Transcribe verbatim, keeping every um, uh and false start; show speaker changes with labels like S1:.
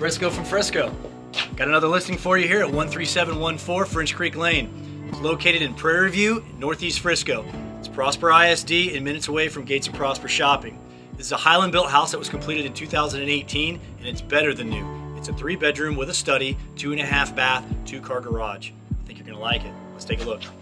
S1: Briscoe from Frisco. Got another listing for you here at one three seven one four French Creek Lane. It's located in Prairie View, Northeast Frisco. It's Prosper I S D and minutes away from Gates of Prosper Shopping. This is a Highland-built house that was completed in two thousand eighteen, and it's better than new. It's a three-bedroom with a study, two and a half bath, two-car garage. I think you're gonna like it. Let's take a look.